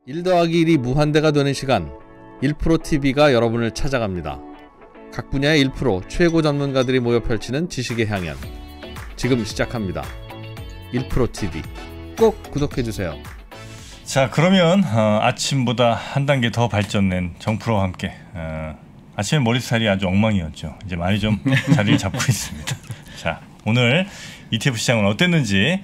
1 더하기 1이 무한대가 되는 시간 1프로TV가 여러분을 찾아갑니다. 각 분야의 1% 최고 전문가들이 모여 펼치는 지식의 향연 지금 시작합니다. 1프로TV 꼭 구독해주세요. 자, 그러면 아침보다 한 단계 더 발전된 정프로와 함께 아침에 머리 스타일이 아주 엉망이었죠. 이제 많이 좀 자리를 잡고 있습니다. 자, 오늘 ETF 시장은 어땠는지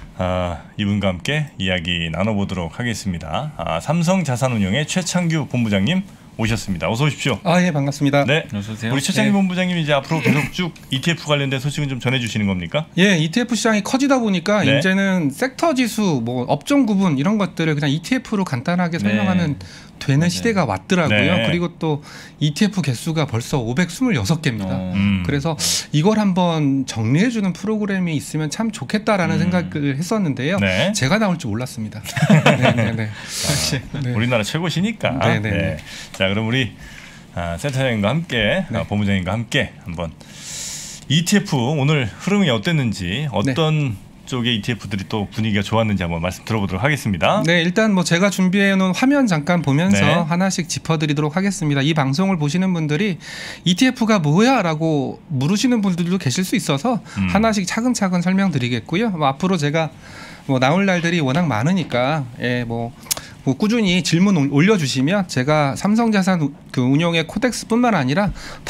이분과 함께 이야기 나눠보도록 하겠습니다. 삼성자산운용의 최창규 본부장님 오셨습니다. 어서 오십시오. 예, 반갑습니다. 네, 어서 오세요. 우리 최창규 본부장님 이제 앞으로 계속 쭉 ETF 관련된 소식은 좀 전해주시는 겁니까? 예, ETF 시장이 커지다 보니까 네. 이제는 섹터 지수, 뭐 업종 구분 이런 것들을 그냥 ETF로 간단하게 설명하면 되는 시대가 왔더라고요. 네. 그리고 또 ETF 개수가 벌써 526개입니다. 그래서 이걸 한번 정리해주는 프로그램이 있으면 참 좋겠다라는 생각을 했었는데요. 네. 제가 나올 줄 몰랐습니다. 네네네. 네. 우리나라 최고시니까. 네네. 네. 자, 그럼 우리 센터장님과 함께 본부장님과 함께 한번 ETF 오늘 흐름이 어땠는지 어떤 쪽의 ETF들이 또 분위기가 좋았는지 한번 말씀 들어보도록 하겠습니다. 네, 일단 뭐 제가 준비해 놓은 화면 잠깐 보면서 네. 하나씩 짚어드리도록 하겠습니다. 이 방송을 보시는 분들이 ETF가 뭐야? 라고 물으시는 분들도 계실 수 있어서 하나씩 차근차근 설명드리겠고요. 뭐 앞으로 제가 뭐 나올 날들이 워낙 많으니까 뭐 꾸준히 질문 올려주시면 제가 삼성자산 운용의 코덱스뿐만 아니라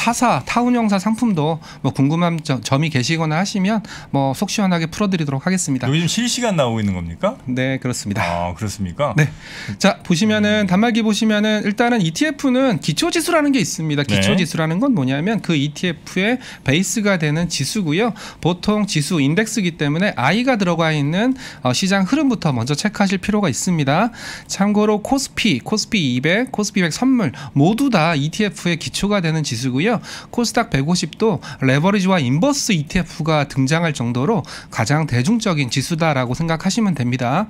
타운용사 상품도 뭐 궁금한 점이 계시거나 하시면 뭐 속 시원하게 풀어드리도록 하겠습니다. 요즘 실시간 나오고 있는 겁니까? 네, 그렇습니다. 그렇습니까? 네. 자, 보시면은 단말기 보시면은 일단은 ETF는 기초지수라는 게 있습니다. 기초지수라는 건 뭐냐면 그 ETF의 베이스가 되는 지수고요. 보통 지수 인덱스이기 때문에 I가 들어가 있는 시장 흐름부터 먼저 체크하실 필요가 있습니다. 참고로 코스피 200, 코스피 100 선물 모두 다 ETF의 기초가 되는 지수고요. 코스닥 150도 레버리지와 인버스 ETF가 등장할 정도로 가장 대중적인 지수다라고 생각하시면 됩니다.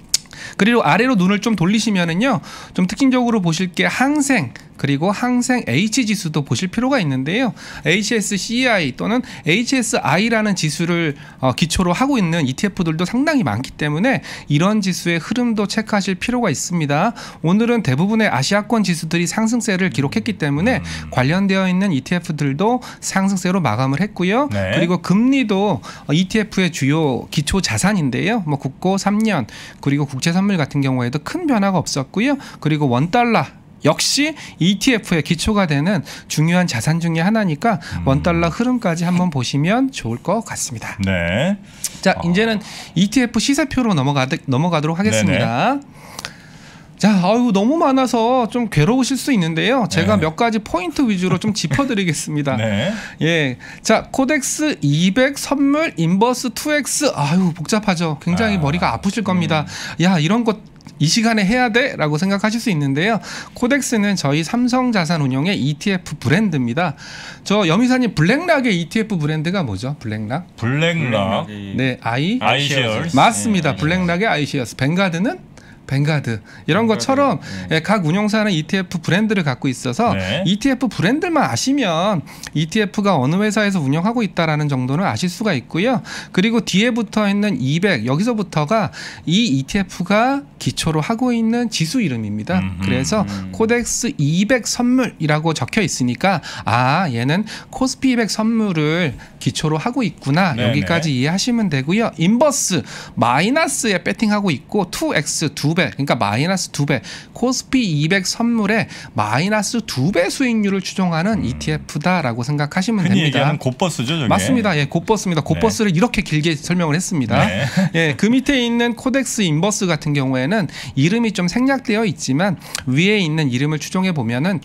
그리고 아래로 눈을 좀 돌리시면은요, 좀 특징적으로 보실 게 항생 그리고 항생 H 지수도 보실 필요가 있는데요. HSCI 또는 HSI라는 지수를 기초로 하고 있는 ETF들도 상당히 많기 때문에 이런 지수의 흐름도 체크하실 필요가 있습니다. 오늘은 대부분의 아시아권 지수들이 상승세를 기록했기 때문에 관련되어 있는 ETF들도 상승세로 마감을 했고요. 네. 그리고 금리도 ETF의 주요 기초 자산인데요. 뭐 국고 3년 그리고 국채 선물 같은 경우에도 큰 변화가 없었고요. 그리고 원달러 역시 ETF의 기초가 되는 중요한 자산 중에 하나니까 원달러 흐름까지 한번 보시면 좋을 것 같습니다. 네. 자, 이제는 ETF 시세표로 넘어가도록 하겠습니다. 네네. 자, 너무 많아서 좀 괴로우실 수 있는데요. 제가 몇 가지 포인트 위주로 좀 짚어드리겠습니다. 네. 예, 자, 코덱스 200 선물 인버스 2X 복잡하죠. 굉장히 머리가 아프실 겁니다. 야, 이런 것 이 시간에 해야 돼? 라고 생각하실 수 있는데요. 코덱스는 저희 삼성자산운용의 ETF 브랜드입니다. 저 여미사님 블랙락의 ETF 브랜드가 뭐죠? 블랙락? 네, iShares. 맞습니다. 블랙락의 iShares. 뱅가드 이런 것처럼 각 운용사는 ETF 브랜드를 갖고 있어서 ETF 브랜드만 아시면 ETF가 어느 회사에서 운영하고 있다라는 정도는 아실 수가 있고요. 그리고 뒤에 붙어 있는 200 여기서부터가 이 ETF가 기초로 하고 있는 지수 이름입니다. 그래서 코덱스 200 선물이라고 적혀 있으니까 얘는 코스피 200 선물을 기초로 하고 있구나. 여기까지 이해하시면 되고요. 인버스 마이너스에 배팅하고 있고 2X 2배 그러니까 마이너스 2배 코스피 200 선물에 마이너스 2배 수익률을 추정하는 ETF다라고 생각하시면 흔히 됩니다. 얘기하는 곱버스죠, 저게? 맞습니다. 예, 곱버스입니다. 곱버스를 이렇게 길게 설명을 했습니다. 예, 그 밑에 있는 코덱스 인버스 같은 경우에는 이름이 좀 생략되어 있지만 위에 있는 이름을 추론해 보면은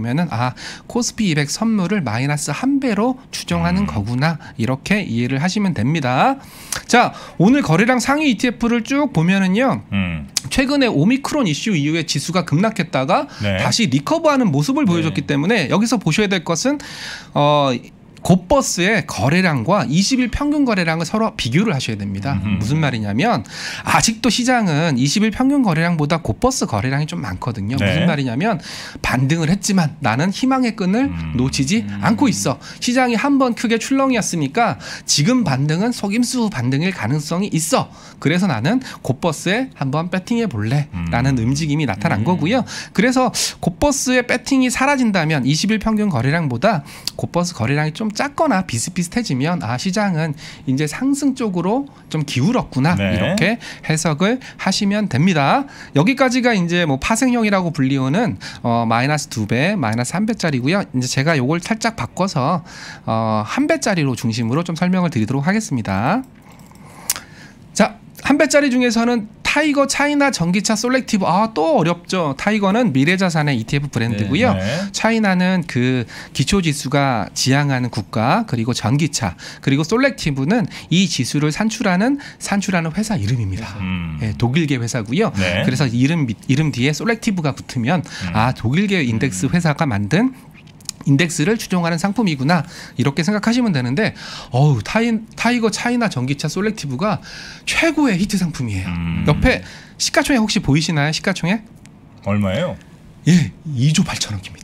코스피 200 선물을 마이너스 1배로 추정하는 거구나 이렇게 이해를 하시면 됩니다. 자, 오늘 거래량 상위 ETF를 쭉 보면은요. 최근에 오미크론 이슈 이후에 지수가 급락했다가 다시 리커버하는 모습을 보여줬기 때문에 여기서 보셔야 될 것은 곧버스의 거래량과 20일 평균 거래량을 서로 비교를 하셔야 됩니다. 무슨 말이냐면 아직도 시장은 20일 평균 거래량보다 곧버스 거래량이 좀 많거든요. 네. 무슨 말이냐면 반등을 했지만 나는 희망의 끈을 놓치지 않고 있어. 시장이 한번 크게 출렁이었으니까 지금 반등은 속임수 반등일 가능성이 있어. 그래서 나는 곧버스에 한번 배팅해 볼래 라는 움직임이 나타난 거고요. 그래서 곧버스의 배팅이 사라진다면 20일 평균 거래량보다 곧버스 거래량이 좀 작거나 비슷비슷해지면 시장은 이제 상승 쪽으로 좀 기울었구나. 네. 이렇게 해석을 하시면 됩니다. 여기까지가 이제 뭐 파생형이라고 불리우는 마이너스 2배, 마이너스 3배짜리고요. 이제 제가 요걸 살짝 바꿔서 1배짜리로 중심으로 좀 설명을 드리도록 하겠습니다. 자, 1배짜리 중에서는 타이거 차이나 전기차 솔렉티브 또 어렵죠. 타이거는 미래자산의 ETF 브랜드고요. 네. 차이나는 그 기초지수가 지향하는 국가 그리고 전기차 그리고 솔렉티브는 이 지수를 산출하는 회사 이름입니다. 네, 독일계 회사고요. 네. 그래서 이름 뒤에 솔렉티브가 붙으면 독일계 인덱스 회사가 만든 인덱스를 추종하는 상품이구나 이렇게 생각하시면 되는데 타이거 차이나 전기차 솔렉티브가 최고의 히트 상품이에요. 옆에 시가총액 혹시 보이시나요? 시가총액? 얼마예요? 예, 2조 8천억입니다.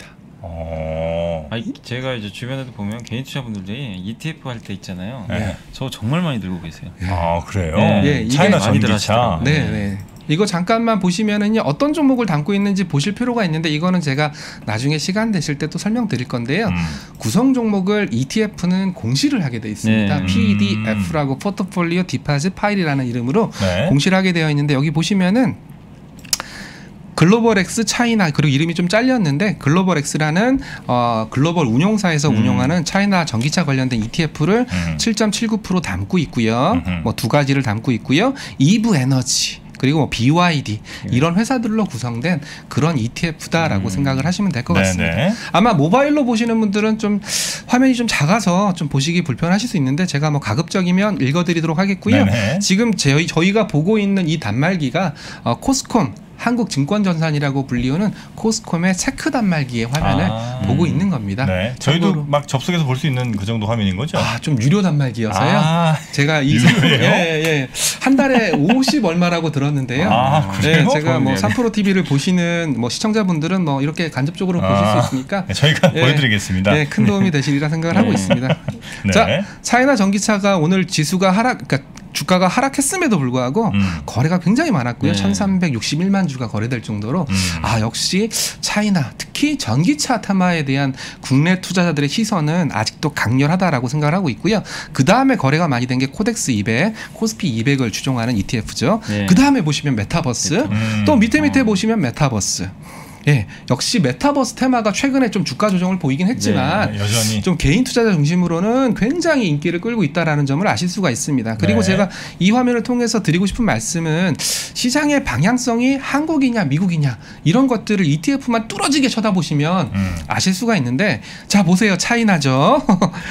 제가 이제 주변에도 보면 개인 투자분들이 ETF 할 때 있잖아요. 네. 저 정말 많이 들고 계세요. 그래요? 예, 이게 차이나 많이들 전기차. 하시더라고요. 네. 이거 잠깐만 보시면은요 어떤 종목을 담고 있는지 보실 필요가 있는데 이거는 제가 나중에 시간 되실 때 또 설명드릴 건데요. 구성 종목을 ETF는 공시를 하게 돼 있습니다. 네. PDF라고 포트폴리오 디파짓 파일이라는 이름으로 네. 공시를 하게 되어 있는데 여기 보시면은 글로벌엑스 차이나 그리고 이름이 좀 잘렸는데 글로벌엑스라는 글로벌 운용사에서 운용하는 차이나 전기차 관련된 ETF를 7.79% 담고 있고요. 뭐 두 가지를 담고 있고요. 이브 에너지 그리고 뭐 BYD 이런 회사들로 구성된 그런 ETF다라고 생각을 하시면 될 것 같습니다. 네네. 아마 모바일로 보시는 분들은 좀 화면이 좀 작아서 좀 보시기 불편하실 수 있는데 제가 뭐 가급적이면 읽어드리도록 하겠고요. 네네. 지금 저희가 보고 있는 이 단말기가 코스콤 한국증권전산이라고 불리우는 코스콤의 체크 단말기의 화면을 보고 있는 겁니다. 네. 저희도 참고로 막 접속해서 볼 수 있는 그 정도 화면인 거죠? 좀 유료 단말기여서요. 제가 이 유료예요? 한 달에 50 얼마라고 들었는데요. 그래요? 제가 뭐 3프로 TV를 보시는 뭐 시청자분들은 뭐 이렇게 간접적으로 보실 수 있으니까 저희가 보여드리겠습니다. 네, 큰 도움이 되시리라 생각을 하고 있습니다. 네. 자, 차이나 전기차가 오늘 지수가 그러니까 주가가 하락했음에도 불구하고 거래가 굉장히 많았고요. 1361만 주가 거래될 정도로 역시 차이나 특히 전기차 테마에 대한 국내 투자자들의 시선은 아직도 강렬하다라고 생각을 하고 있고요. 그 다음에 거래가 많이 된 게 코덱스 200, 코스피 200을 추종하는 ETF죠. 네. 그 다음에 보시면 메타버스, 또 밑에 보시면 메타버스. 예, 역시 메타버스 테마가 최근에 좀 주가 조정을 보이긴 했지만 네, 여전히 좀 개인 투자자 중심으로는 굉장히 인기를 끌고 있다라는 점을 아실 수가 있습니다. 그리고 네. 제가 이 화면을 통해서 드리고 싶은 말씀은 시장의 방향성이 한국이냐 미국이냐 이런 것들을 ETF만 뚫어지게 쳐다보시면 아실 수가 있는데 자 보세요. 차이나죠.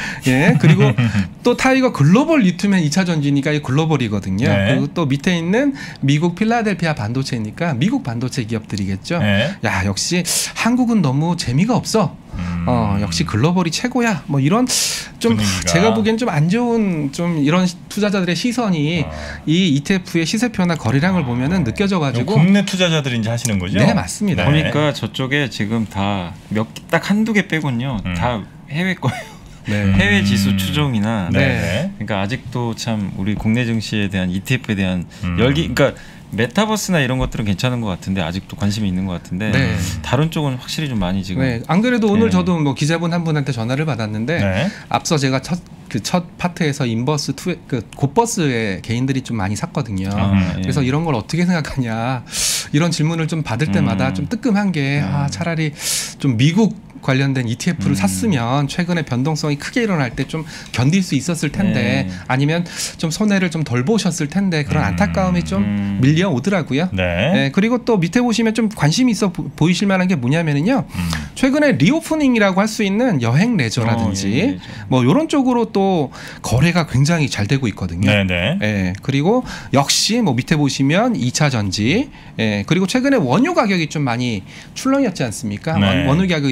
예, 그리고 또 타이거 글로벌 리튬의 2차 전지니까 이 글로벌이거든요. 네. 그리고 또 밑에 있는 미국 필라델피아 반도체니까 미국 반도체 기업들이겠죠. 네. 야 역시 한국은 너무 재미가 없어. 역시 글로벌이 최고야. 뭐 이런 좀 분위기가. 제가 보기엔 좀 안 좋은 좀 이런 투자자들의 시선이 이 ETF의 시세표나 거래량을 보면은 느껴져가지고. 국내 투자자들이 이제 하시는 거죠? 네 맞습니다. 네. 보니까 저쪽에 지금 다 딱 한두 개 빼곤요. 다 해외 거예요. 네. 해외 지수 추종이나 네. 그러니까 아직도 참 우리 국내 증시에 대한 ETF에 대한 열기 그러니까 메타버스나 이런 것들은 괜찮은 것 같은데 아직도 관심이 있는 것 같은데 네. 다른 쪽은 확실히 좀 많이 지금 네. 안 그래도 오늘 네. 저도 뭐 기자분 한 분한테 전화를 받았는데 네. 앞서 제가 첫 파트에서 인버스 곧버스의 개인들이 좀 많이 샀거든요. 예. 그래서 이런 걸 어떻게 생각하냐 이런 질문을 좀 받을 때마다 좀 뜨끔한 게 차라리 좀 미국 관련된 ETF를 샀으면 최근에 변동성이 크게 일어날 때 좀 견딜 수 있었을 텐데 아니면 좀 손해를 좀 덜 보셨을 텐데 그런 안타까움이 좀 밀려오더라고요. 네. 네, 그리고 또 밑에 보시면 좀 관심이 있어 보이실 만한 게 뭐냐면은요. 최근에 리오프닝이라고 할 수 있는 여행 레저라든지 뭐 이런 쪽으로 또 거래가 굉장히 잘 되고 있거든요. 네네. 예, 그리고 역시 뭐 밑에 보시면 2차 전지, 그리고 최근에 원유 가격이 좀 많이 출렁이었지 않습니까? 네. 원유 가격이 좀 빠졌기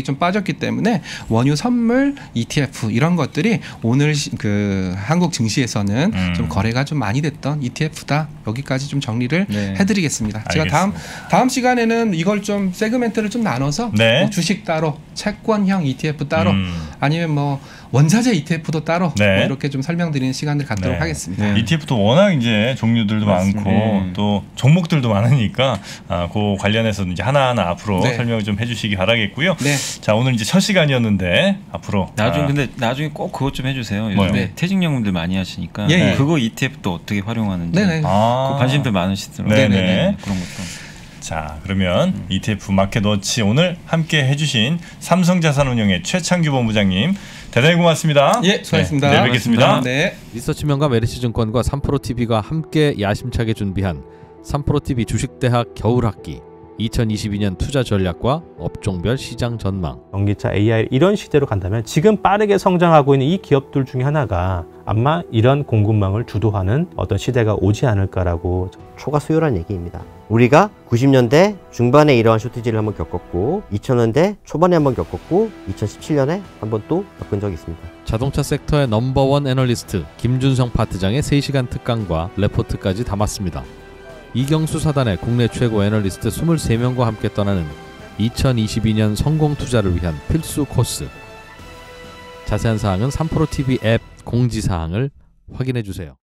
하셨기 때문에 원유 선물 ETF 이런 것들이 오늘 그 한국 증시에서는 좀 거래가 좀 많이 됐던 ETF다. 여기까지 좀 정리를 네. 해드리겠습니다. 제가 다음 시간에는 이걸 좀 세그멘트를 좀 나눠서 네. 뭐 주식 따로, 채권형 ETF 따로, 아니면 뭐 원자재 ETF도 따로 네. 뭐 이렇게 좀 설명드리는 시간을 갖도록 네. 하겠습니다. 네. ETF도 워낙 이제 종류들도 맞습니다. 많고 네. 또 종목들도 많으니까 그 관련해서 이제 하나하나 앞으로 네. 설명을 좀 해주시기 바라겠고요. 네. 자, 오늘 이제 첫 시간이었는데 앞으로 근데 나중에 꼭 그것 좀 해주세요. 뭐요? 요즘에 네. 퇴직연금들 많이 하시니까 예, 예. 그거 ETF도 어떻게 활용하는지 네네. 그 관심들 많으시더라고요. 네네. 네, 그런 것도. 자, 그러면 ETF 마켓워치 오늘 함께 해주신 삼성자산운용의 최창규 본부장님 대단히 고맙습니다. 예, 수고하셨습니다. 네, 내일 뵙겠습니다. 네. 리서치명가 메리츠증권과 3프로TV가 함께 야심차게 준비한 3프로TV 주식대학 겨울학기 2022년 투자 전략과 업종별 시장 전망. 전기차, AI 이런 시대로 간다면 지금 빠르게 성장하고 있는 이 기업들 중에 하나가 아마 이런 공급망을 주도하는 어떤 시대가 오지 않을까라고. 초과 수요란 얘기입니다. 우리가 90년대 중반에 이러한 쇼티지를 한번 겪었고 2000년대 초반에 한번 겪었고 2017년에 한번 또 겪은 적이 있습니다. 자동차 섹터의 넘버원 애널리스트 김준성 파트장의 3시간 특강과 레포트까지 담았습니다. 이경수 사단의 국내 최고 애널리스트 23명과 함께 떠나는 2022년 성공 투자를 위한 필수 코스. 자세한 사항은 3프로TV 앱 공지사항을 확인해 주세요.